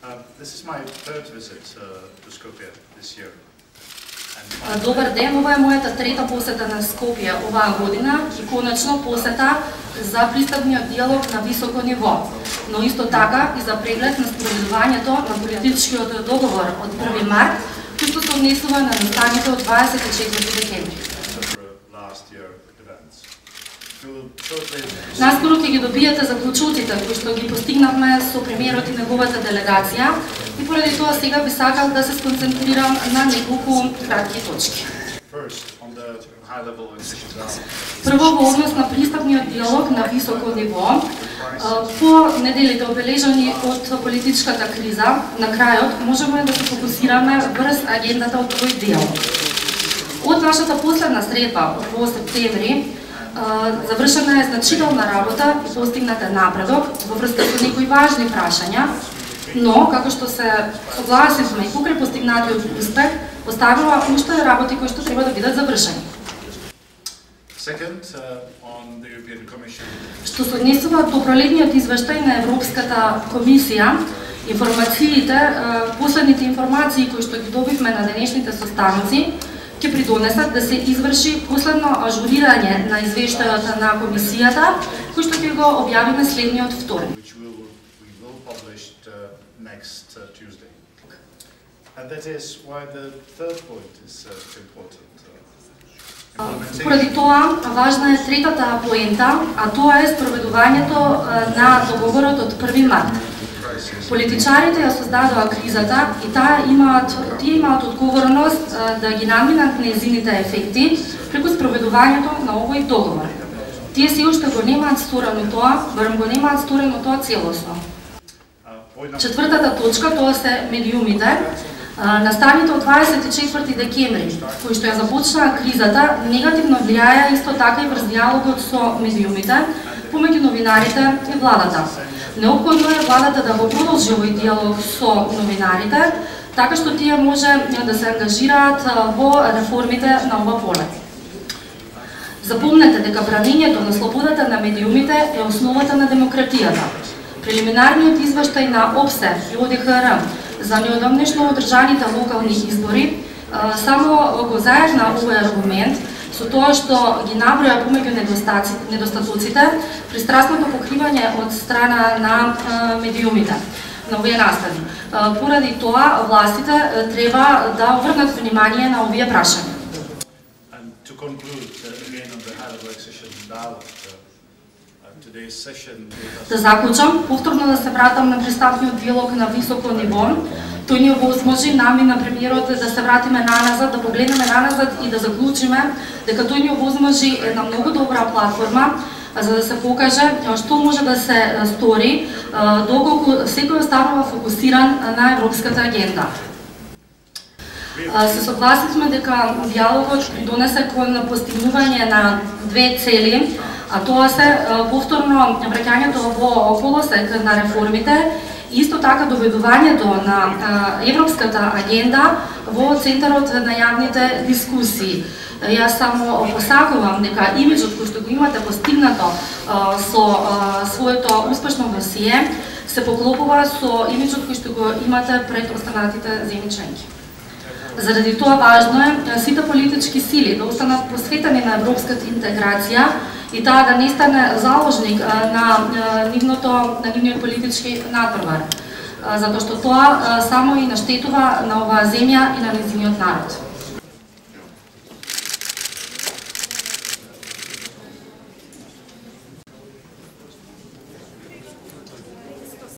This is my third visit to Skopje this year. Добар ден, ова е мојата трета посета на Скопје оваа година и конечно посета за пристапниот диалог на високо ниво, но исто така и за преглед на спроведувањето на политичкиот договор од 1 март, кој што се однесува на настаните од 24 декември. Наскоро ќе ги добиете заклучоците кои што ги постигнавме со премиерот и неговата делегација и поради тоа сега би сакал да се сконцентрирам на неколку кратки точки. Прво во однос на пристапниот диалог на високо ниво, по неделите обележани од политичката криза, на крајот можеме да се фокусираме врз агендата од овој диалог. Од нашата последна средба во септември завршена е значителна работа и постигнат е напредок во врска со некои важни прашања, но, како што се согласивме и покрај постигнатиот успех, оставила уште работи кои што треба да бидат завршени. Што се однесува до пролетниот извештај на Европската комисија, последните информации кои што ги добивме на денешните состаноци, ќе придонесат да се изврши последно ажурирање на извештајот на комисијата, кој што ќе го објавиме следниот вторник. Поради тоа, важна е третата поента, а тоа е спроведувањето на договорот од 1 март. Политичарите ја создадоа кризата и тие имаат одговорност да ги надминат нејзините ефекти преку спроведувањето на овој договор. Тие се уште го немаат сторено тоа, барем го немаат сторено тоа целосно. Четвртата точка, тоа се медиумите. Настаните од 24 декември, кои што ја започнаа кризата, негативно влијаја исто така и врз диалогот со медиумите, помеѓу новинарите и владата. Неопходно е владата да го продолжи овој диалог со новинарите, така што тие може да се ангажираат во реформите на ова поле. Запомнете дека бранењето на слободата на медиумите е основата на демократијата. Прелиминарниот извештај на ОПСЕ и ОДХР за неодамнешно одржаните локални избори само го заедна овој аргумент со тоа што ги наброја помеѓу недостатоците пристрасното покривање од страна на медиумите на овие настави. Поради тоа властите треба да обрнат внимание на овие прашања. Да заклучам, повторно да се вратам на пристапниот диалог на високо ниво. Тој ни овозможи нами на премиерот да се вратиме наназад, да погледнеме наназад и да заклучиме дека тој ни овозможи една многу добра платформа за да се покаже што може да се стори доколку секој останува фокусиран на европската агенда. Се согласивме дека диалогот донесе кон постигнување на две цели, а тоа се повторно враќањето во колосек на реформите и исто така доведувањето на европската агенда во центарот на јавните дискусии. Јас само посакувам дека имиджот кој што го имате постигнато со своето успешно досие се поклопува со имиджот кој што го имате пред останатите земји членки. Заради тоа важно е сите политички сили да останат посветени на европската интеграција и таа да не стане заложник на нивниот политички надпревар, затоа што тоа само и наштетува на оваа земја и на нејзиниот народ.